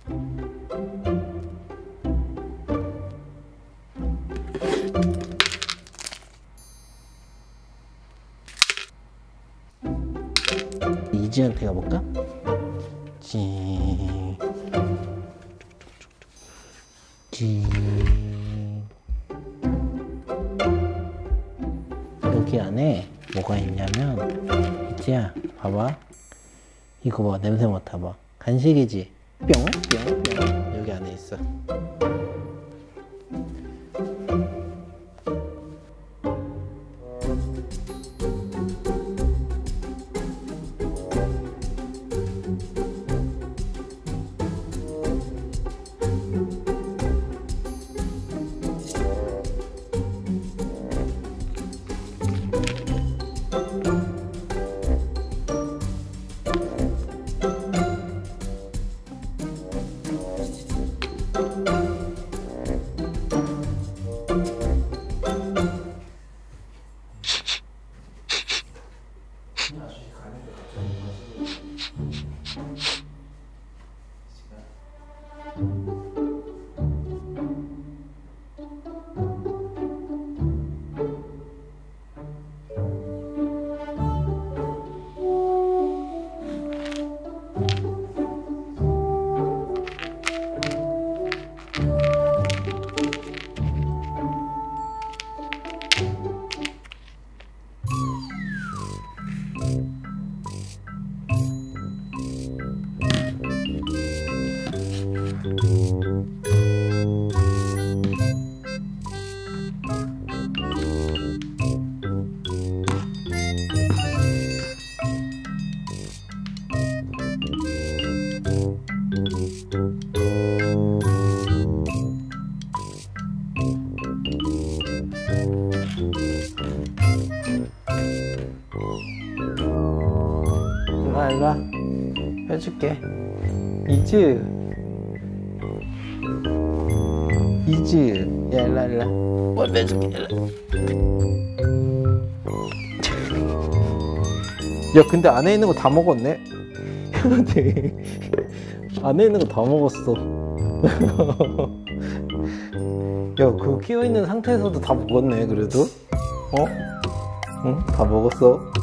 이지한테 가볼까? 지 여기 안에 뭐가 있냐면, 이지야 봐봐, 이거 봐, 냄새 맡아봐. 간식이지? 뿅 여기 안에 있어. 일로와 해줄게. 이즈 야 일로와 뭘 빼줄게. 야 근데 안에 있는 거 다 먹었네. 안에 있는 거 다 먹었어. 야 그거 끼어있는 상태에서도 다 먹었네. 그래도 응? 다 먹었어.